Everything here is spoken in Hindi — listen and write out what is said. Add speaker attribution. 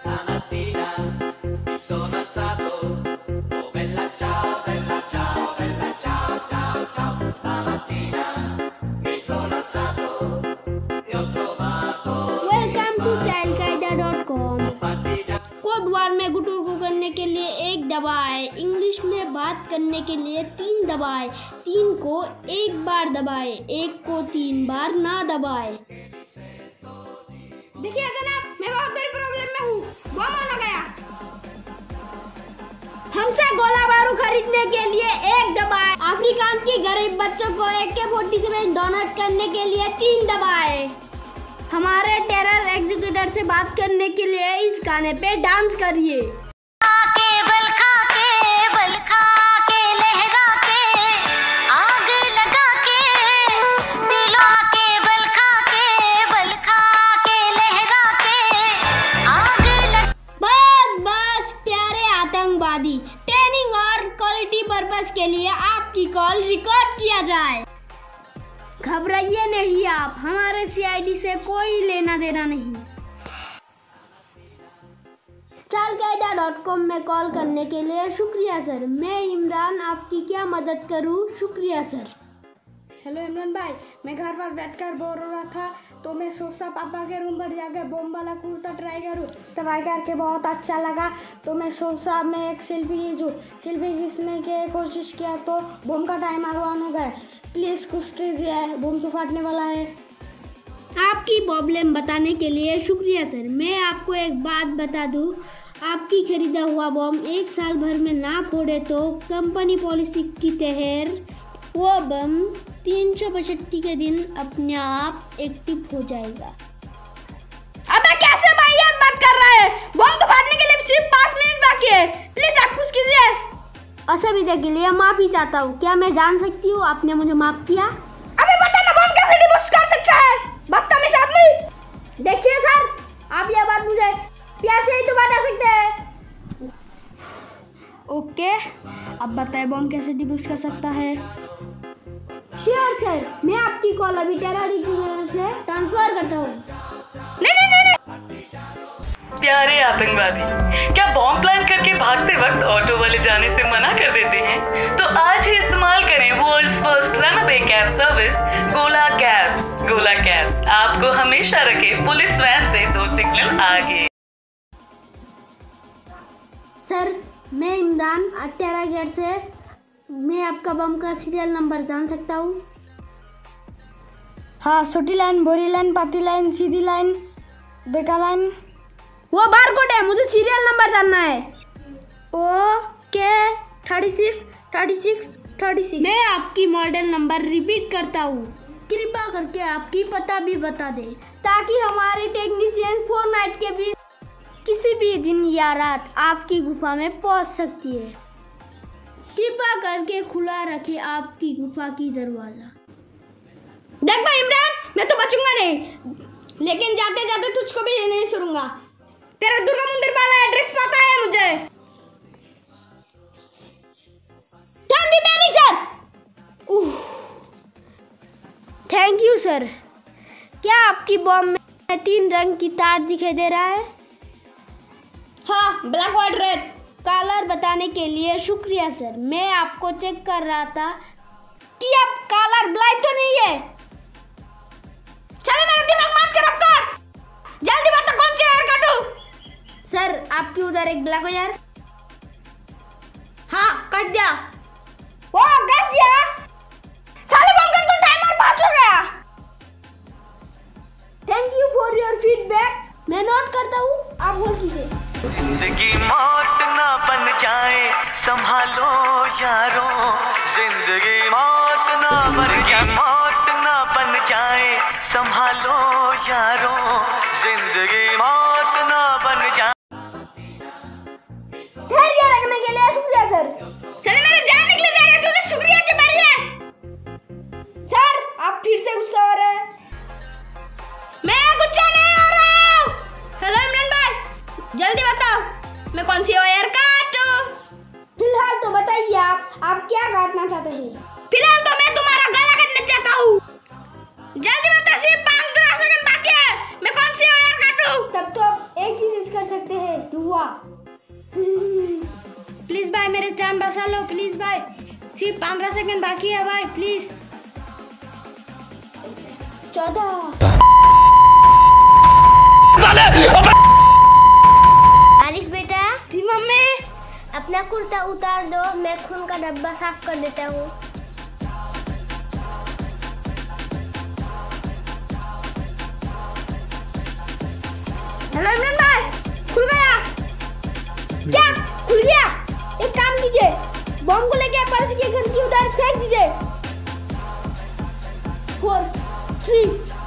Speaker 1: Stamattina mi sono alzato, oh bella ciao, bella ciao, bella ciao, ciao, ciao. Stamattina mi sono alzato e ho trovato.
Speaker 2: Welcome to childguide.com। कोड वार में गुटुर को करने के लिए 1 दबाएं, इंग्लिश में बात करने के लिए 3 दबाएं, 3 को 1 बार दबाएं, 1 को 3 बार ना दबाएं। देखिए जनाब, मैं बहुत बड़ी प्रॉब्लम में हूँ, बम हो गया। हमसे गोला बारूद खरीदने के लिए 1 दबाएं, अफ्रीका के गरीब बच्चों को AK-47 डोनेट करने के लिए 3 दबाएं। हमारे टेरर एग्जीक्यूटर से बात करने के लिए इस गाने पे डांस करिए। बस प्यारे आतंकवादी, ट्रेनिंग और क्वालिटी पर्पस के लिए आपकी कॉल रिकॉर्ड किया जाए। घबराइए नहीं आप, हमारे CID से कोई लेना देना नहीं। childguide.com में कॉल करने के लिए शुक्रिया सर। मैं इमरान आपकी क्या मदद करूं? शुक्रिया सर। हेलो इमरान भाई, मैं घर पर बैठकर बोर हो रहा था तो मैं सोचा पापा के रूम पर जाकर बम वाला कुर्ता ट्राई करूं। ट्राई करके बहुत अच्छा लगा तो मैं सोचा मैं एक सेल्फी खींचूं। सेल्फी खींचने की कोशिश किया तो बम का टाइमर ऑन हो गया। प्लीज़ कुछ कीजिए, बम तो फटने वाला है। आपकी प्रॉब्लम बताने के लिए शुक्रिया सर। मैं आपको एक बात बता दूं, आपकी खरीदा हुआ बम 1 साल भर में ना फोड़े तो कंपनी पॉलिसी की तहत वो बम 365 के दिन अपने आप एक्टिव हो जाएगा। अबे कैसे भाई ये बात कर रहा है? बम तो फाड़ने के लिए सिर्फ 5 मिनट बाकी है। प्लीज आप कुछ कीजिए। असुविधा के लिए माफी चाहता हूँ। क्या मैं जान सकती हूँ आपने मुझे माफ किया? अबे बता ना, बम कैसे डिबोस कर सकता है? बदतमीज आदमी। देखिए सर, आप ये बात मुझे प्यार से ही तो बता सकते हैं। ओके, अब बताए बम कैसे डिबोस कर सकता है? श्योर सर, मैं आपकी कॉल अभी टेरर एग्जीक्यूटर से ट्रांसफर करता हूँ। नहीं।
Speaker 3: प्यारे आतंकवादी, क्या बॉम्ब प्लान करके भागते वक्त ऑटो वाले जाने से मना कर देते हैं? तो आज ही इस्तेमाल करें world's first runaway cab service Gola cabs. Gola cabs आपको हमेशा रखे पुलिस वैन से 2 सिग्नल आगे।
Speaker 2: सर, मैं इमरान टेरा गेट से। मैं आपका बम का सीरियल नंबर जान सकता हूँ? हाँ, छोटी लाइन, बोरी लाइन, पाती लाइन, सीधी लाइन, बेका लाइन। वो बारकोड है, मुझे सीरियल नंबर जानना है। ओके, 36। मैं आपकी मॉडल नंबर रिपीट करता हूँ। कृपया करके आपकी पता भी बता दें ताकि हमारे टेक्नीशियन 4 नाइट के बीच किसी भी दिन या रात आपकी गुफा में पहुँच सकती है। कृपया करके खुला रखे आपकी गुफा की दरवाजा। देख भाई इमरान, मैं तो बचूंगा नहीं, लेकिन जाते जाते तुझको भी नहीं छोड़ूंगा। तेरा दुर्गा मंदिर वाला एड्रेस पता है मुझे। Thank you sir. क्या आपकी बॉम्ब में 3 रंग की तार दिखाई दे रहा है? हाँ, ब्लैक, व्हाइट, रेड। कलर बताने के लिए शुक्रिया सर। मैं आपको चेक कर रहा था कि आप कलर ब्लाइंड तो नहीं है। चलो मेरा दिमाग मत खराब कर। जल्दी बता कौन सी हेयर काटूं? सर, आपकी उधर एक ब्लैक हेयर। हाँ, कट दिया। वो कट दिया। साले बम कर तो टाइमर पास हो गया। Thank you for your feedback. मैं नोट करता हूँ, आप बोल कीजिए।
Speaker 4: जिंदगी मौत ना बन जाए, संभालो यारो। जिंदगी मौत ना बन जाए, संभालो यारो। जिंदगी मौत ना बन जाए।
Speaker 2: धैर्य रखने के लिए शुक्रिया सर। चले मेरे जान निकले जा रहे हैं, तुझे शुक्रिया के बारे है। सर, आप फिर से गुस्सा हो रहे हैं। मैं गुस्सा नहीं हो रहा हूँ। हेलो इमरान भाई, जल्दी बताओ मैं कौन सी वायर काटूं? फिलहाल तो बताइए आप क्या काटना चाहते हैं? फिलहाल तो मैं तुम्हारा गला काटना चाहता हूँ। जल्दी बताओ, सिर्फ 15 सेकंड बाकी है। मैं कौन सी वायर काटूं? तब तो आप एक ही चीज कर सकते हैं, प्लीज भाई, सिर्फ 15 सेकंड बाकी है भाई, प्लीज। 14।
Speaker 5: आरिफ बेटा।
Speaker 2: जी मम्मी।
Speaker 5: अपना कुर्ता उतार दो, मैं खून का डब्बा साफ कर देता हूँ।
Speaker 2: हेलो इमरान भाई, खुल गया क्या? खुल गया। एक काम कीजिए, बॉम्ब को लेके पड़ोसी के घर की उधर फेंक दीजिए। 4 3